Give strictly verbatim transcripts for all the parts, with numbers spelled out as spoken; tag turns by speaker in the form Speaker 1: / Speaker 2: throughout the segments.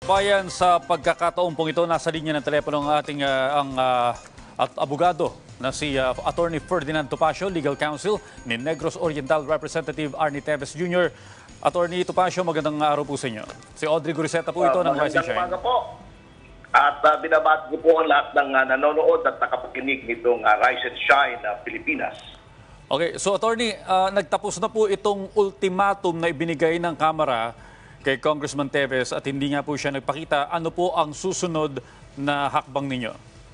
Speaker 1: Bayan sa pagkakataon pong ito, nasa linya ng telepono ng ating uh, ang uh, at abogado na si uh, Attorney Ferdinand Topacio, Legal Counsel ni Negros Oriental Representative Arnie Teves Junior Attorney Topacio, magandang araw po sa inyo. Si Audrey Guriseta po ito uh, ng Rise and Shine.
Speaker 2: Magandang umaga po. At uh, binabati ko po ang lahat ng uh, nanonood at nakapakinig nitong uh, Rise and Shine na uh, Pilipinas.
Speaker 1: Okay, so Attorney, uh, nagtapos na po itong ultimatum na ibinigay ng Kamara kay Congressman Teves at hindi nga po siya nagpakita. Ano po ang susunod na hakbang ninyo?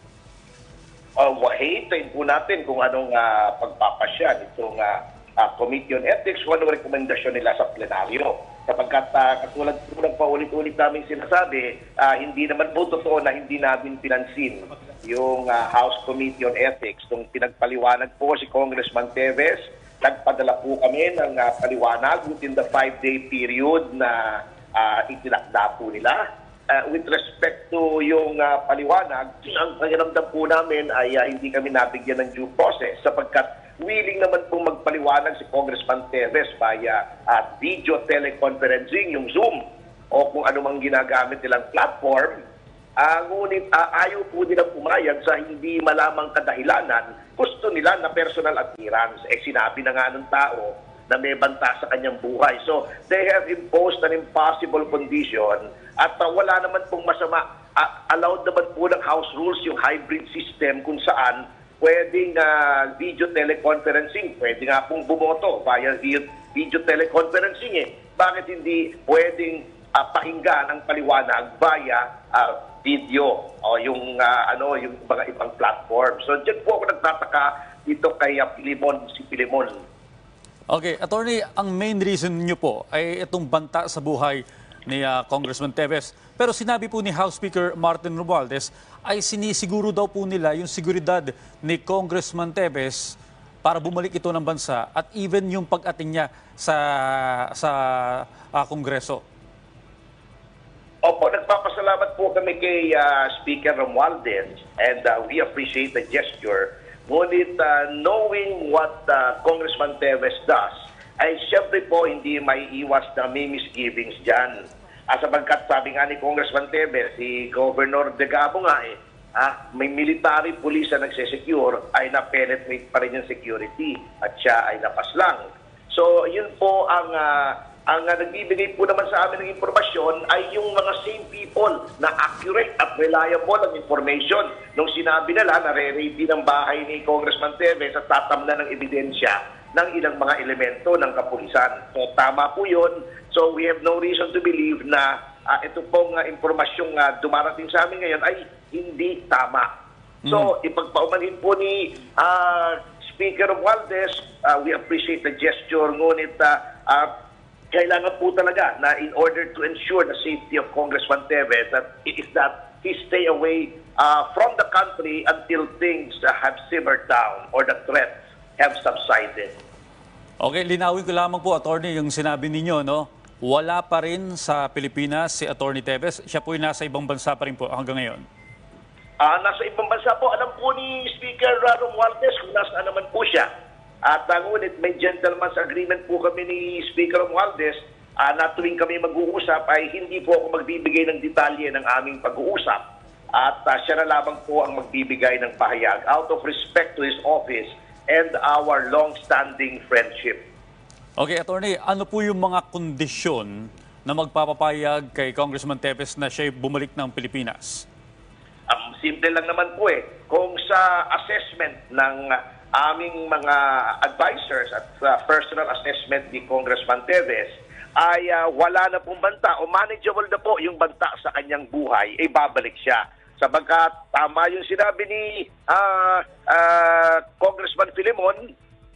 Speaker 2: Uh, Hintayin po natin kung anong uh, pagpapasya nitong uh, uh, Committee on Ethics, kung anong rekomendasyon nila sa plenaryo. Sapagkat uh, katulad po ng paulit-ulit namin sinasabi, uh, hindi naman po totoo na hindi namin pinansin yung uh, House Committee on Ethics. Nung pinagpaliwanag po si Congressman Teves, nagpadala po kami ng uh, paliwanag within the five-day period na uh, itinakda po nila. Uh, with respect to yung uh, paliwanag, ang pakiramdam po namin ay uh, hindi kami nabigyan ng due process sapagkat willing naman pong magpaliwanag si Congressman Teves via uh, video teleconferencing, yung Zoom, o kung anumang ginagamit nilang platform. Uh, ngunit uh, ayaw po nilang pumayag sa hindi malamang kadahilanan. Gusto nila na personal appearance. Eh sinabi na nga ng tao na may banta sa kanyang buhay. So they have imposed an impossible condition at uh, wala naman pong masama. Uh, allowed naman po ng House rules yung hybrid system kung saan pwedeng uh, video teleconferencing. Pwede nga pong bumoto via video teleconferencing eh. Bakit hindi pwedeng uh, pakinggan ang paliwanag via uh, video o yung uh, ano yung mga ibang platform. So diyan po ako nagtataka dito kay uh, Pilimon, si Pilimon.
Speaker 1: Okay, Attorney, ang main reason niyo po ay itong banta sa buhay ni uh, Congressman Teves. Pero sinabi po ni House Speaker Martin Romualdez ay sinisiguro daw po nila yung seguridad ni Congressman Teves para bumalik ito ng bansa at even yung pag-ating niya sa sa uh, Kongreso.
Speaker 2: Opo, nagpapasalamat po kami kay uh, Speaker Romualdez and uh, we appreciate the gesture. Ngunit uh, knowing what uh, Congressman Teves does, ay siyempre po hindi may iwas na may misgivings dyan. Ah, sapagkat sabi nga ni Congressman Teves, si Governor Degabo nga eh, ah, may military police na nagsesecure ay na-penetrate pa rin yung security at siya ay napaslang. So yun po ang... Uh, Ang uh, nagbibigay po naman sa amin ng impormasyon ay yung mga same people na accurate at reliable ang information. Nung sinabi nila na re-ready ng bahay ni Congressman Teves at tatamnan ng ebidensya ng ilang mga elemento ng kapulisan. So tama po yun. So we have no reason to believe na uh, ito pong uh, impormasyong uh, dumarating sa amin ngayon ay hindi tama. So mm. ipagpaumanhin po ni uh, Speaker Romualdez, uh, we appreciate the gesture, ngunit uh, uh, kailangan po talaga na in order to ensure the safety of Congressman Teves that is that he stay away uh, from the country until things uh, have simmered down or the threats have subsided.
Speaker 1: Okay, linawin ko lamang po, Attorney, yung sinabi ninyo, no? Wala pa rin sa Pilipinas si Attorney Teves. Siya po ay nasa ibang bansa pa rin po hanggang ngayon.
Speaker 2: Uh, nasa ibang bansa po. Alam po ni Speaker Romualdez kung nasaan naman po siya. At uh, ngunit may gentleman's agreement po kami ni Speaker Romualdez uh, na tuwing kami mag-uusap ay hindi po ako magbibigay ng detalye ng aming pag-uusap. At uh, siya na lamang po ang magbibigay ng pahayag out of respect to his office and our long-standing friendship.
Speaker 1: Okay, Attorney, ano po yung mga kondisyon na magpapapayag kay Congressman Teves na siya bumalik ng Pilipinas?
Speaker 2: Um, simple lang naman po eh. Kung sa assessment ng aming mga advisors at uh, personal assessment ni Congressman Teves ay uh, wala na pong banta o manageable na po yung banta sa kanyang buhay, ay babalik siya. Sabagkat tama yung sinabi ni uh, uh, Congressman Filemon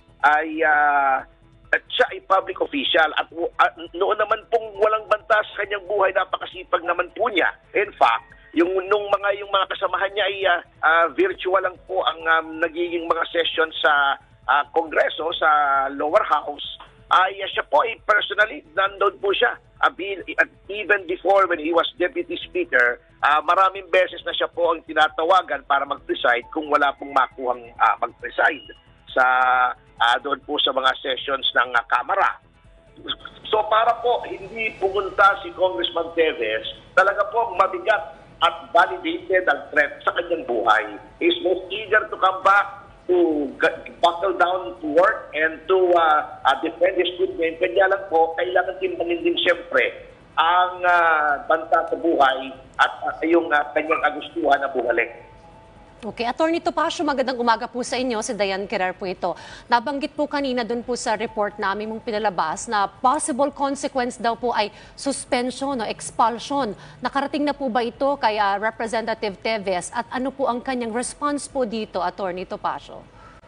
Speaker 2: ay uh, at siya ay public official at uh, noon naman pong walang banta sa kanyang buhay, napakasipag naman po niya. In fact, yung nung mga yung mga kasamahan niya ay uh, uh, virtual lang po ang um, nagiging mga session sa uh, Kongreso, sa lower house, ay uh, siya po ay personally nandoon po siya. Uh, even before when he was Deputy Speaker, uh, maraming beses na siya po ang tinatawagan para mag-preside kung wala pong makuhang uh, mag-preside sa uh, doon po sa mga sessions ng uh, Kamara. So para po hindi pumunta si Congressman Teves, talaga po mabigat at validated ang threat sa kanyang buhay. He is most eager to come back to buckle down to work and to uh, uh, defend his good name. Kanya lang po, kailangan timbanin din siyempre ang uh, banta sa buhay at uh, yung uh, kanyang agustuhan na bumalik.
Speaker 3: Okay, Attorney Topacio, magandang umaga po sa inyo. Si Diane Querer po ito. Nabanggit po kanina dun po sa report namin mong pinalabas na possible consequence daw po ay suspension o expulsion. Nakarating na po ba ito kay uh, Representative Teves at ano po ang kanyang response po dito, Attorney Topacio?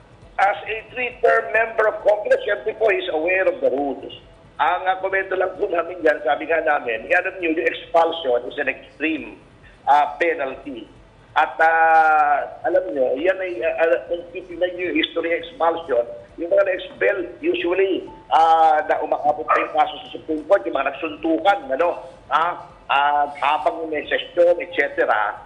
Speaker 2: As a three-term member of Congress, siyempre po is aware of the rules. Ang uh, komento lang po namin dyan, sabi nga namin, yan nyo, yung expulsion is an extreme uh, penalty. At uh, alam nyo, yan ay, uh, kung titignan nyo yung history of expulsion, yung mga na-expel, usually, uh, na umakapot pa yung kaso sa Supreme Court, yung mga nagsuntukan, ano, uh, uh, habang may session, et cetera.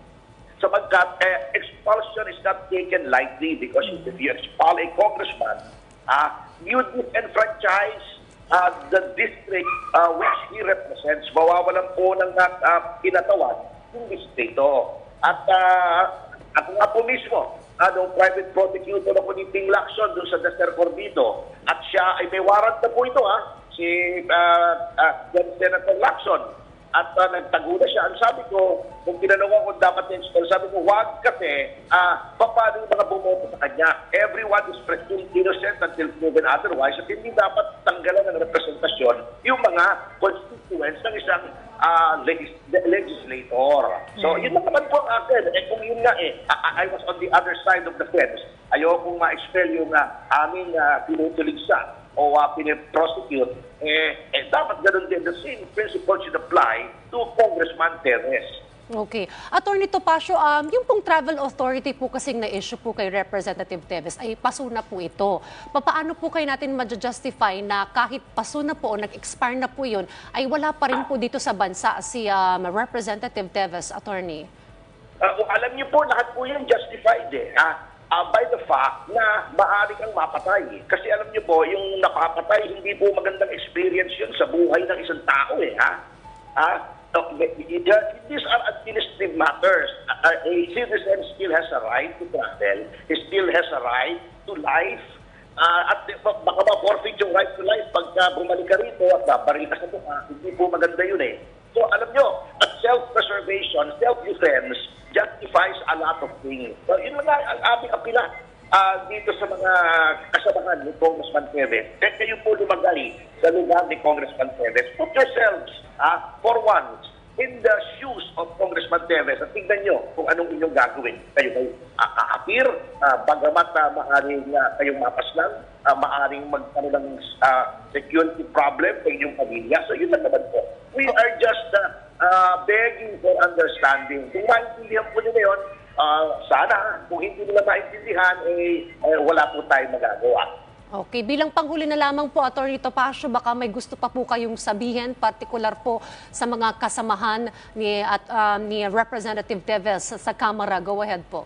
Speaker 2: Sapagkat uh, expulsion is not taken lightly because if you expel a congressman, uh, you disenfranchise uh, the district uh, which he represents. Mawawalan po ng uh, kinatawan yung distrito. At uh, ako nga po mismo, anong private prosecutor ako ni Ping Lacson doon sa Dexter Corbido. At siya ay may warrant na po ito, ha? Si uh, uh, Senator Lacson. At uh, nagtago na siya. Ang sabi ko, kung tinanong ako kung dapat na-install, sabi ko, wag kasi, uh, paano yung mga bumoto sa kanya? Everyone is presumed innocent until proven otherwise. At hindi dapat tanggalan ng representasyon yung mga constituents ng isang uh, legis legislator. So, yun na naman po ang akin. Eh, kung yun nga eh, I, I was on the other side of the fence. Ayokong ma-expel yung uh, aming uh, pinutuligsa o uh, piniprosecute, eh, eh, dapat ganun din. The same principle should apply to Congressman Teves.
Speaker 3: Okay. Attorney Topacio, um, yung pong travel authority po kasing na-issue po kay Representative Teves ay paso na po ito. Paano po kayo natin ma-justify na kahit paso na po o nag-expire na po yun, ay wala pa rin po dito sa bansa si um, Representative Teves, Attorney?
Speaker 2: Uh, alam niyo po, lahat po yan justified eh. Ha? Uh, by the fact na maaari kang mapatay. Kasi alam niyo po, yung napapatay, hindi po magandang experience yun sa buhay ng isang tao eh. Ha? Ha? So, these are administrative matters. A citizen still has a right to travel. He still has a right to life. Uh, at baka ma-forfeit yung right to life pagka bumalik ka rito at babaril ka sa mukha. Hindi po maganda yun eh. So alam nyo, at self-preservation, self-defense justifies a lot of things. So yun lang ang aming apila uh, dito sa mga kasamahan ni Congressman Teves. Kaya kayo po lumagay sa lugar ni Congressman Teves. Put yourselves uh, for once in the shoes of Congressman Teves at tignan nyo kung anong inyong gagawin. Kayo kayo aapir, uh, bagamat uh, maaaring uh, kayong mapaslang, uh, maaaring magkaroon ng uh, security problem sa inyong pamilya. So yun lang naman po. We are just uh, uh, begging for understanding. Kung maintindihan po nila yun, uh, sana kung hindi nila maintindihan, eh, eh, wala po tayong magagawa.
Speaker 3: Okay, bilang panghuli na lamang po, Attorney Topacio, baka may gusto pa po kayong sabihin, partikular po sa mga kasamahan ni, at, um, ni Representative Teves sa, sa Kamara. Go ahead po.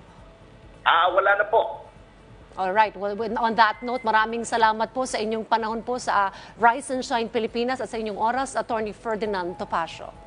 Speaker 2: Ah, wala na po.
Speaker 3: Alright, well, on that note, maraming salamat po sa inyong panahon po sa uh, Rise and Shine Pilipinas at sa inyong oras, Attorney Ferdinand Topacio.